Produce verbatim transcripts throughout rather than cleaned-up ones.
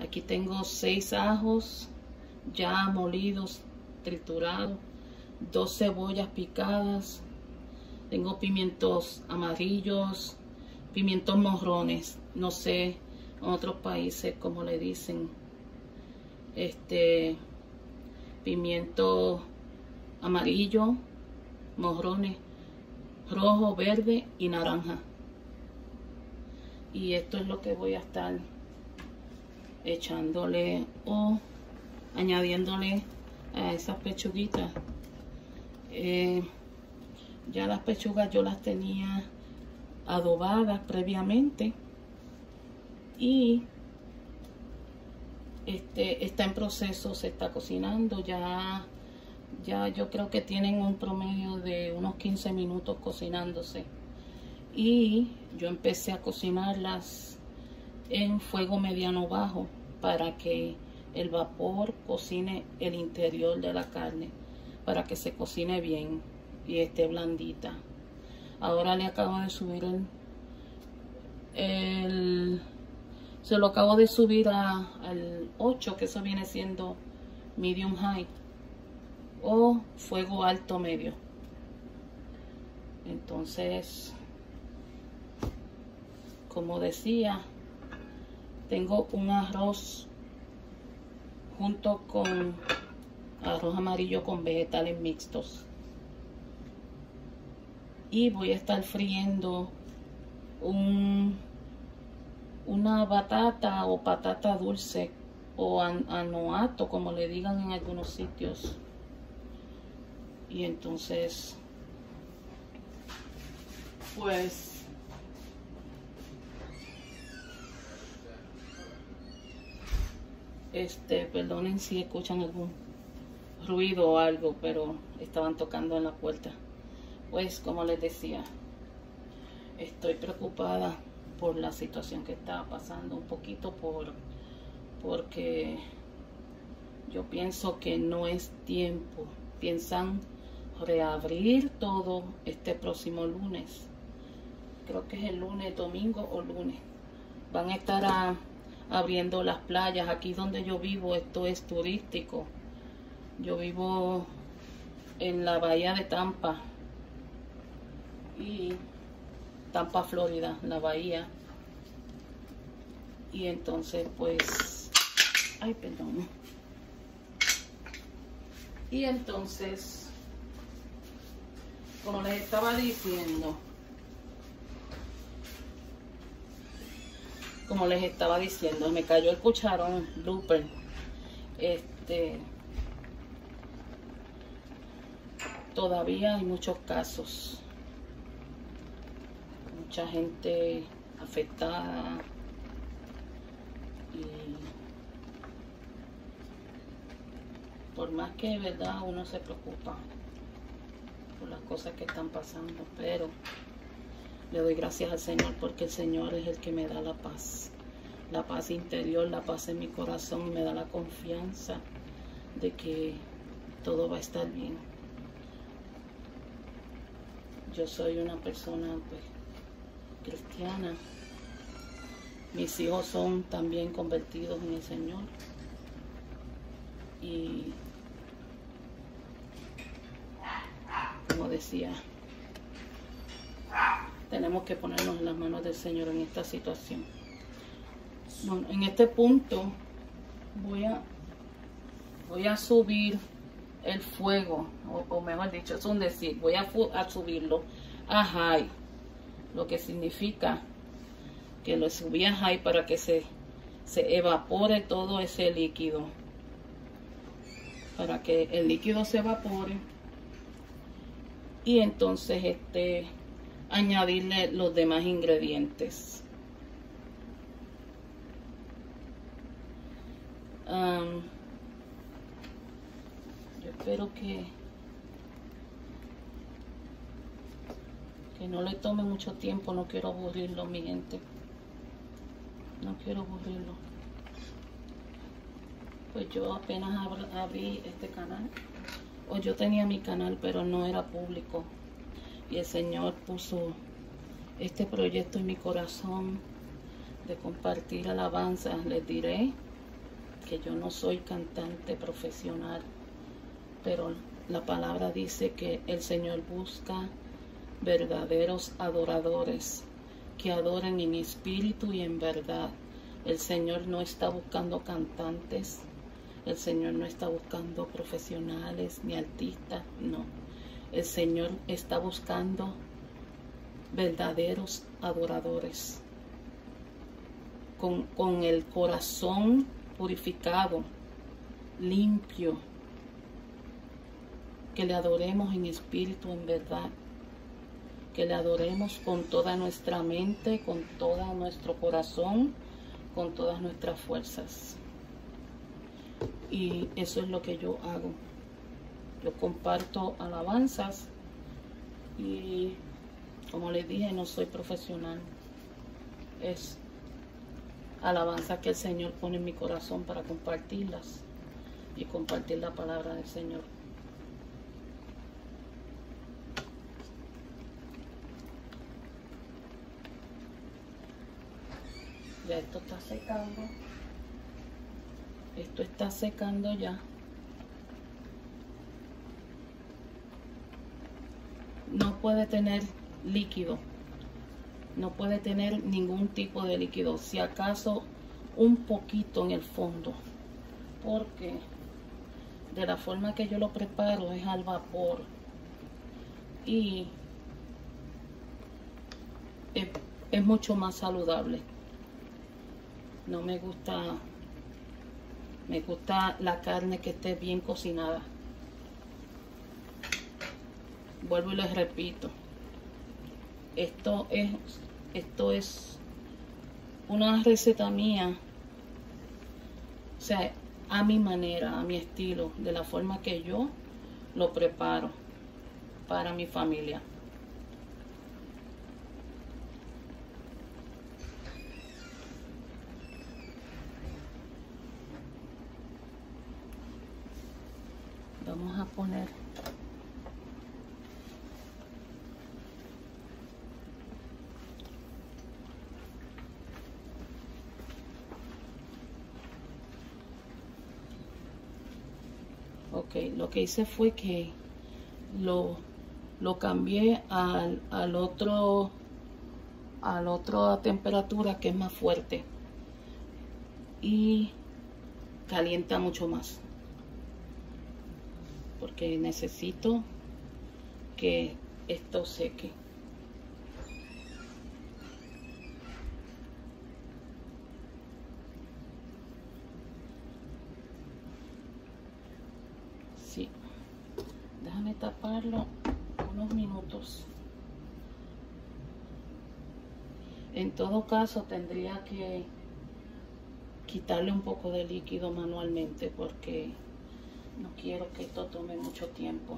Aquí tengo seis ajos ya molidos, triturados, dos cebollas picadas, tengo pimientos amarillos, pimientos morrones, no sé en otros países como le dicen, este pimiento amarillo, morrones, rojo, verde y naranja. Y esto es lo que voy a estar echándole o añadiéndole a esas pechuguitas. Eh, ya las pechugas yo las tenía adobadas previamente y este está en proceso, se está cocinando. Ya ya yo creo que tienen un promedio de unos quince minutos cocinándose, y yo empecé a cocinarlas en fuego mediano bajo para que el vapor cocine el interior de la carne, para que se cocine bien y esté blandita. Ahora le acabo de subir el, el se lo acabo de subir a, al ocho, que eso viene siendo medium high o fuego alto medio. Entonces, como decía, tengo un arroz junto con arroz amarillo con vegetales mixtos, y voy a estar friendo un, una batata o patata dulce o an, anoato, como le digan en algunos sitios. Y entonces, pues este perdonen si escuchan algún ruido o algo, pero estaban tocando en la puerta. Pues como les decía, estoy preocupada por la situación que está pasando, un poquito por porque yo pienso que no es tiempo. Piensan reabrir todo este próximo lunes, creo que es el lunes, domingo o lunes, van a estar a, abriendo las playas. Aquí donde yo vivo, esto es turístico. Yo vivo en la bahía de Tampa, y Tampa, Florida, la bahía. Y entonces pues, ay, perdón. Y entonces, como les estaba diciendo, como les estaba diciendo, me cayó el cucharón blooper. Este, todavía hay muchos casos, mucha gente afectada, y por más que de verdad uno se preocupa por las cosas que están pasando, pero le doy gracias al Señor, porque el Señor es el que me da la paz, la paz interior, la paz en mi corazón, y me da la confianza de que todo va a estar bien. Yo soy una persona pues cristiana, mis hijos son también convertidos en el Señor, y como decía, tenemos que ponernos en las manos del Señor en esta situación. Bueno, en este punto voy a voy a subir el fuego, o, o mejor dicho, es un decir, voy a, a subirlo a high, lo que significa que lo subí a high para que se, se evapore todo ese líquido, para que el líquido se evapore, y entonces este añadirle los demás ingredientes. Um, yo espero que que no le tome mucho tiempo, no quiero aburrirlo, mi gente, no quiero aburrirlo. Pues yo apenas abrí este canal, o yo tenía mi canal pero no era público, y el Señor puso este proyecto en mi corazón de compartir alabanzas. Les diré que yo no soy cantante profesional, pero la palabra dice que el Señor busca verdaderos adoradores que adoren en espíritu y en verdad. El Señor no está buscando cantantes, el Señor no está buscando profesionales ni artistas, no. El Señor está buscando verdaderos adoradores con, con el corazón purificado, limpio, que le adoremos en espíritu, en verdad, que le adoremos con toda nuestra mente, con todo nuestro corazón, con todas nuestras fuerzas. Y eso es lo que yo hago. Yo comparto alabanzas y, como les dije, no soy profesional. Es alabanza que el Señor pone en mi corazón para compartirlas y compartir la palabra del Señor. Ya esto está secando. Esto está secando ya. No puede tener líquido. No puede tener ningún tipo de líquido. Si acaso un poquito en el fondo. Porque de la forma que yo lo preparo es al vapor. Y es, es mucho más saludable. No me gusta, me gusta la carne que esté bien cocinada. Vuelvo y les repito, esto es, esto es una receta mía, o sea, a mi manera, a mi estilo, de la forma que yo lo preparo para mi familia. Vamos a poner ok, lo que hice fue que lo, lo cambié al, al otro al otro temperatura que es más fuerte y calienta mucho más, porque necesito que esto seque. Sí, déjame taparlo unos minutos. En todo caso tendría que quitarle un poco de líquido manualmente porque no quiero que esto tome mucho tiempo.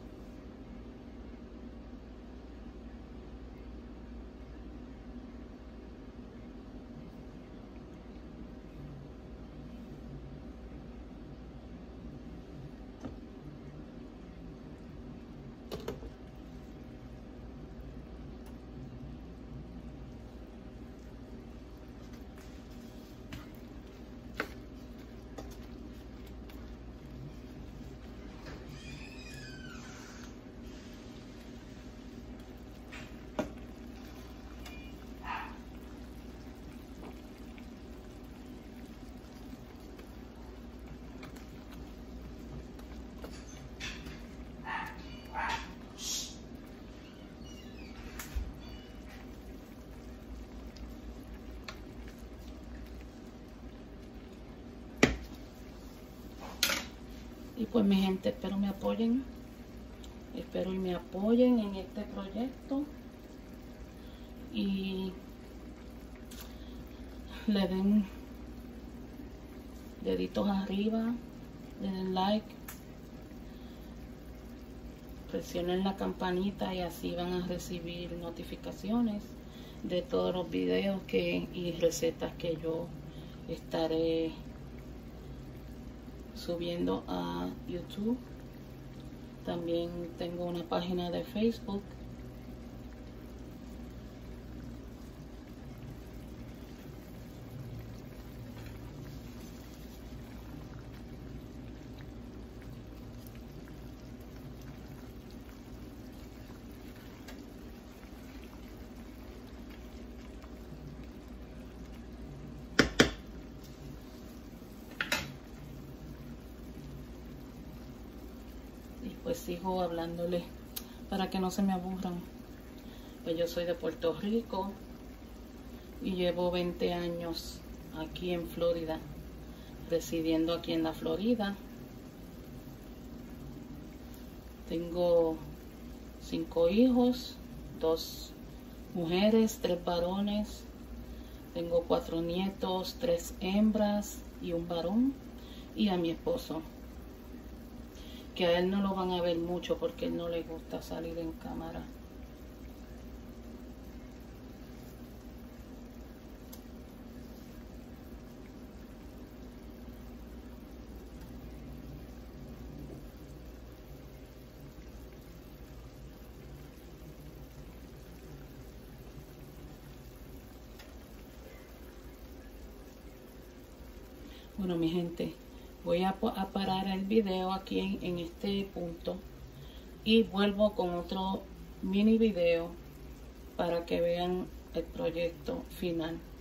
Y pues mi gente, espero me apoyen, espero y me apoyen en este proyecto y le den deditos arriba, le den like, presionen la campanita y así van a recibir notificaciones de todos los videos que y recetas que yo estaré subiendo a YouTube. También tengo una página de Facebook. pues sigo hablándole para que no se me aburran. Pues yo soy de Puerto Rico y llevo veinte años aquí en Florida, residiendo aquí en la Florida. Tengo cinco hijos, dos mujeres, tres varones. Tengo cuatro nietos, tres hembras y un varón. Y a mi esposo, que a él no lo van a ver mucho porque a él no le gusta salir en cámara. Bueno, mi gente, voy a, a parar el video aquí en, en este punto y vuelvo con otro mini video para que vean el proyecto final.